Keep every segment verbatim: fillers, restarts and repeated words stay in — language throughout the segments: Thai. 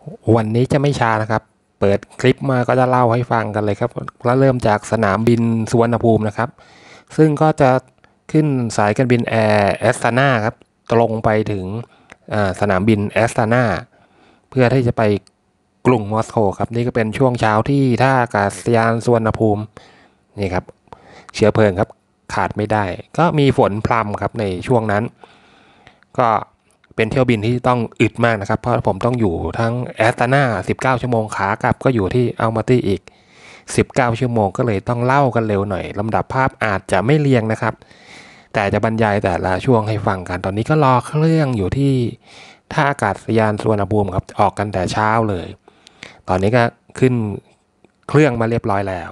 วันนี้จะไม่ช้านะครับเปิดคลิปมาก็จะเล่าให้ฟังกันเลยครับแล้วเริ่มจากสนามบินสุวรรณภูมินะครับซึ่งก็จะขึ้นสายการบินแอร์แอสตานาครับตรงไปถึงสนามบินแอสตานาเพื่อที่จะไปกรุงมอสโกครับนี่ก็เป็นช่วงเช้าที่ท่าอากาศยานสุวรรณภูมินี่ครับเชื้อเพลิงครับขาดไม่ได้ก็มีฝนพรำครับในช่วงนั้นก็เป็นเที่ยวบินที่ต้องอึดมากนะครับเพราะผมต้องอยู่ทั้งแอสตานาสิบเก้าชั่วโมงขากลับก็อยู่ที่อัลมาตี้อีกสิบเก้าชั่วโมงก็เลยต้องเล่ากันเร็วหน่อยลำดับภาพอาจจะไม่เรียงนะครับแต่จะบรรยายแต่ละช่วงให้ฟังกันตอนนี้ก็รอเครื่องอยู่ที่ท่าอากาศยานสุวรรณภูมิครับออกกันแต่เช้าเลยตอนนี้ก็ขึ้นเครื่องมาเรียบร้อยแล้ว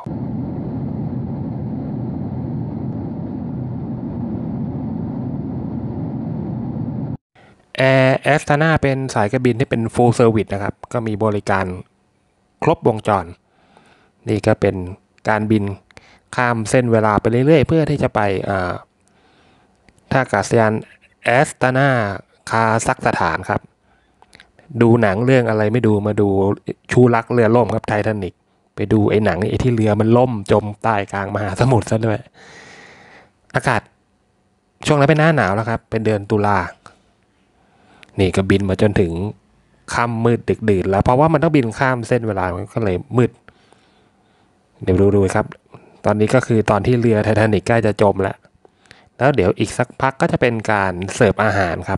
แอร์แอสตานาเป็นสายการบินที่เป็น full service นะครับก็มีบริการครบวงจรนี่ก็เป็นการบินข้ามเส้นเวลาไปเรื่อยๆเพื่อที่จะไปท่าอากาศยานแอสตานาคาซัคสถานครับดูหนังเรื่องอะไรไม่ดูมาดูชูรักเรือล่มครับไททานิกไปดูไอ้หนังไอ้ที่เรือมันล่มจมใต้กลางมหาสมุทรซะด้วยอากาศช่วงนั้นเป็นหน้าหนาวแล้วครับเป็นเดือนตุลานี่ก็บินมาจนถึงค่ำมืดดึกดื่นแล้วเพราะว่ามันต้องบินข้ามเส้นเวลามันก็เลยมืดเดี๋ยวดูดูครับตอนนี้ก็คือตอนที่เรือไททานิกใกล้จะจมแล้วแล้วเดี๋ยวอีกสักพักก็จะเป็นการเสิร์ฟอาหารครับ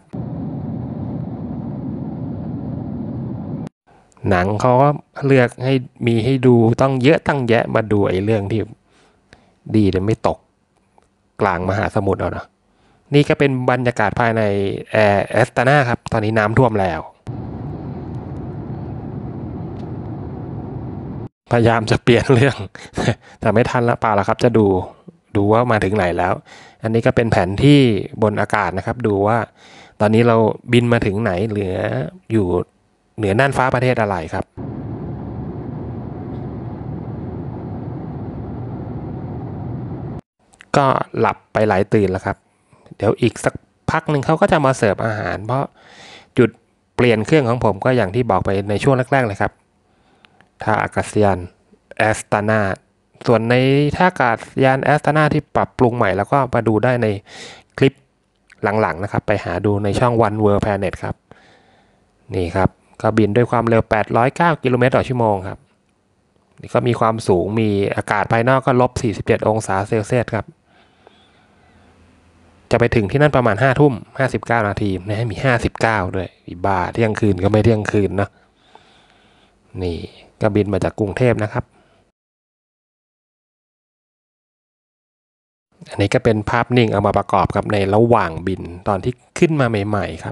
หนังเขาก็เลือกให้มีให้ดูต้องเยอะตั้งแยะมาดูไอ้เรื่องที่ดีแต่ไม่ตกกลางมหาสมุทรเอานะนี่ก็เป็นบรรยากาศภายในแอร์แอสตานาครับตอนนี้น้ำท่วมแล้วพยายามจะเปลี่ยนเรื่องแต่ไม่ทันละเปล่าแล้วครับจะดูดูว่ามาถึงไหนแล้วอันนี้ก็เป็นแผนที่บนอากาศนะครับดูว่าตอนนี้เราบินมาถึงไหนเหลืออยู่เหนือน่านฟ้าประเทศอะไรครับก็หลับไปหลายตื่นแล้วครับเดี๋ยวอีกสักพักหนึ่งเขาก็จะมาเสิร์ฟอาหารเพราะจุดเปลี่ยนเครื่องของผมก็อย่างที่บอกไปในช่วงแรกๆเลยครับท่าอากาศยานแอสตานาส่วนในท่าอากาศยานแอสตานาที่ปรับปรุงใหม่แล้วก็มาดูได้ในคลิปหลังๆนะครับไปหาดูในช่อง One World Planet ครับนี่ครับก็บินด้วยความเร็วแปดร้อยเก้ากิโลเมตรต่อชั่วโมงครับนี่ก็มีความสูงมีอากาศภายนอกก็ลบสี่สิบเจ็ดองศาเซลเซียสครับจะไปถึงที่นั่นประมาณห้าทุ่มห้าสิบเก้านาทีนะมีห้าสิบเก้าด้วยอีบ้าเที่ยงคืนก็ไม่เที่ยงคืนนะนี่ก็บินมาจากกรุงเทพนะครับอันนี้ก็เป็นภาพนิ่งเอามาประกอบกับในระหว่างบินตอนที่ขึ้นมาใหม่ๆครับ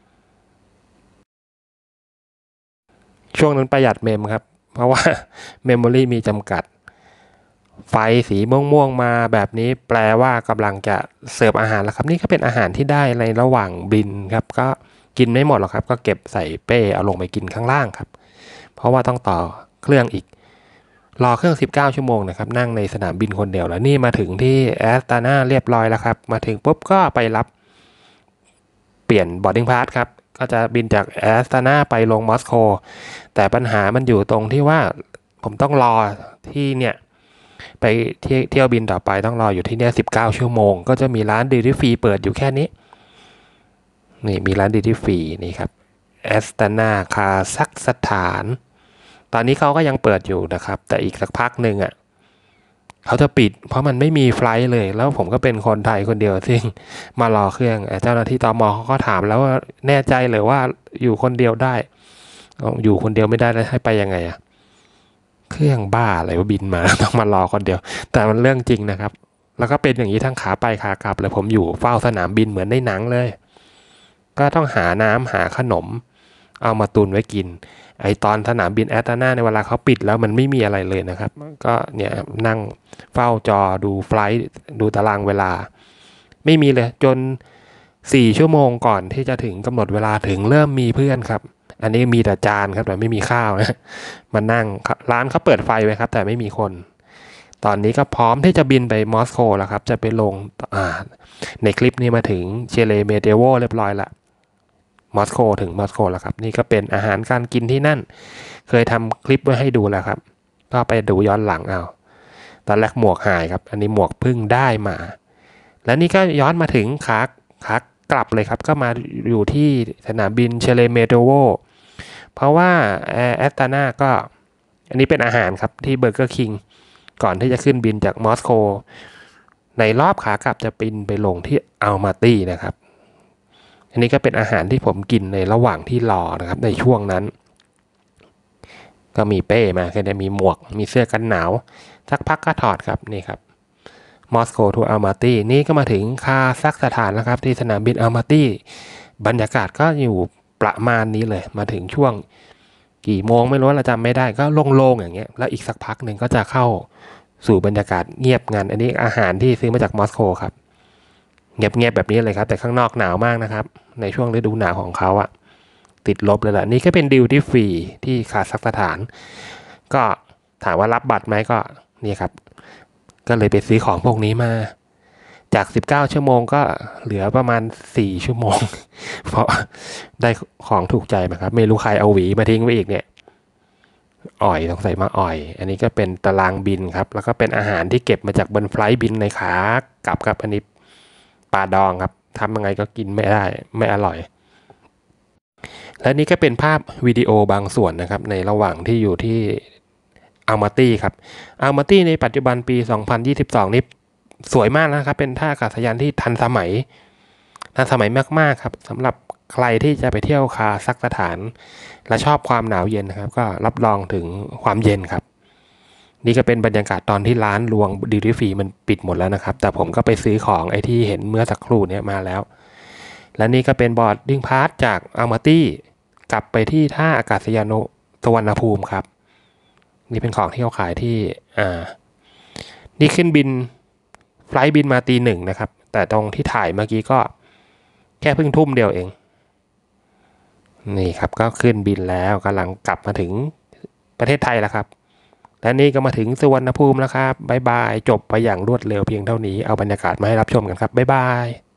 ช่วงนั้นประหยัดเมมครับเพราะว่าเมมโมรี่มีจำกัดไฟสีม่วงๆมาแบบนี้แปลว่ากำลังจะเสิร์ฟอาหารแล้วครับนี่ก็เป็นอาหารที่ได้ในระหว่างบินครับก็กินไม่หมดหรอกครับก็เก็บใส่เป้เอาลงไปกินข้างล่างครับเพราะว่าต้องต่อเครื่องอีกรอเครื่องสิบเก้าชั่วโมงนะครับนั่งในสนามบินคนเดียวแล้วนี่มาถึงที่แอสตานาเรียบร้อยแล้วครับมาถึงปุ๊บก็ไปรับเปลี่ยนบอร์ดดิ้งพาสครับก็จะบินจากแอสตานาไปลงมอสโกแต่ปัญหามันอยู่ตรงที่ว่าผมต้องรอที่เนี่ยไปเที่ยวบินต่อไปต้องรออยู่ที่เนี่ยสิบเก้าชั่วโมงก็จะมีร้านดิวตี้ฟรีเปิดอยู่แค่นี้นี่มีร้านดิวตี้ฟรีนี่ครับแอสตานาคาซัคสถานตอนนี้เขาก็ยังเปิดอยู่นะครับแต่อีกสักพักหนึ่งอ่ะเขาจะปิดเพราะมันไม่มีไฟล์เลยแล้วผมก็เป็นคนไทยคนเดียวซึ่งมารอเครื่องเจ้าหน้าที่ตม.เขาก็ถามแล้วว่าแน่ใจเลยว่าอยู่คนเดียวได้อยู่คนเดียวไม่ได้แล้วให้ไปยังไงอะเครื่องบ้าอะไรว่าบินมาต้องมารอคนเดียวแต่มันเรื่องจริงนะครับแล้วก็เป็นอย่างนี้ทั้งขาไปขากลับเลยผมอยู่เฝ้าสนามบินเหมือนในหนังเลยก็ต้องหาน้ำหาขนมเอามาตุนไว้กินไอตอนสนามบินแอตแลนตาในเวลาเขาปิดแล้วมันไม่มีอะไรเลยนะครับก็เนี่ยนั่งเฝ้าจอดูไฟล์ดูตารางเวลาไม่มีเลยจนสี่ชั่วโมงก่อนที่จะถึงกำหนดเวลาถึงเริ่มมีเพื่อนครับอันนี้มีแต่จานครับแต่ไม่มีข้าวนะมานั่งร้านเขาเปิดไฟไว้ครับแต่ไม่มีคนตอนนี้ก็พร้อมที่จะบินไปมอสโกแล้วครับจะไปลงในคลิปนี้มาถึงเชเลเมเตโวเรียบร้อยละมอสโกถึงมอสโกแล้วครับนี่ก็เป็นอาหารการกินที่นั่นเคยทำคลิปไว้ให้ดูแล้วครับก็ไปดูย้อนหลังเอาตอนแรกหมวกหายครับอันนี้หมวกเพิ่งได้มาแล้วนี่ก็ย้อนมาถึงขาขากลับเลยครับก็มาอยู่ที่สนามบินเชเลเมโตโวเพราะว่าแอสตานาก็อันนี้เป็นอาหารครับที่เบอร์เกอร์คิงก่อนที่จะขึ้นบินจากมอสโกในรอบขากลับจะบินไปลงที่อัลมาตี้นะครับอันนี้ก็เป็นอาหารที่ผมกินในระหว่างที่รอนะครับในช่วงนั้นก็มีเป้มาก็จะมีหมวกมีเสื้อกันหนาวสักพักก็ถอดครับนี่ครับมอสโกทูอัลมาตี้นี่ก็มาถึงคาซัคสถานแล้วครับที่สนามบินอัลมาตี้บรรยากาศก็อยู่ประมาณนี้เลยมาถึงช่วงกี่โมงไม่รู้เราจำไม่ได้ก็โล่งๆอย่างเงี้ยแล้วอีกสักพักหนึ่งก็จะเข้าสู่บรรยากาศเงียบงันอันนี้อาหารที่ซื้อมาจากมอสโกครับเงียบๆแบบนี้เลยครับแต่ข้างนอกหนาวมากนะครับในช่วงฤดูหนาวของเขาอะติดลบเลยแหละนี่ก็เป็นดิวตี้ฟรีที่คาซัคสถานก็ถามว่ารับบัตรไหมก็นี่ครับก็เลยไปซื้อของพวกนี้มาจากสิบเก้าชั่วโมงก็เหลือประมาณสี่ชั่วโมงเพราะได้ของถูกใจมาครับไม่รู้ใครเอาหวีมาทิ้งไว้อีกเนี่ยอ่อยต้องใส่มาอ่อยอันนี้ก็เป็นตารางบินครับแล้วก็เป็นอาหารที่เก็บมาจากบนไฟล์บินในขากลับครับอันนี้ปลาดองครับทำยังไงก็กินไม่ได้ไม่อร่อยและนี่ก็เป็นภาพวิดีโอบางส่วนนะครับในระหว่างที่อยู่ที่อัลมาตี้ครับอัลมาตี้ในปัจจุบันปีสองพันยี่สิบสองนี้สวยมากนะครับเป็นท่าอากาศยานที่ทันสมัยทันสมัยมากๆครับสำหรับใครที่จะไปเที่ยวคาซัคสถานและชอบความหนาวเย็นนะครับก็รับรองถึงความเย็นครับนี่ก็เป็นบรรยากาศตอนที่ร้านรวงดิวตี้ฟรีมันปิดหมดแล้วนะครับแต่ผมก็ไปซื้อของไอ้ที่เห็นเมื่อสักครู่นี้มาแล้วและนี่ก็เป็นบอร์ดดิ้งพาสจากอัลมาตี้กลับไปที่ท่าอากาศยานสุวรรณภูมิครับนี่เป็นของที่เขาขายที่อ่านี่ขึ้นบินไฟล์บินมาตีหนึ่งนะครับแต่ตรงที่ถ่ายเมื่อกี้ก็แค่เพิ่งทุ่มเดียวเองนี่ครับก็ขึ้นบินแล้วกำลังกลับมาถึงประเทศไทยแล้วครับและนี่ก็มาถึงสุวรรณภูมิแล้วครับบ๊ายบายจบไปอย่างรวดเร็วเพียงเท่านี้เอาบรรยากาศมาให้รับชมกันครับบ๊ายบาย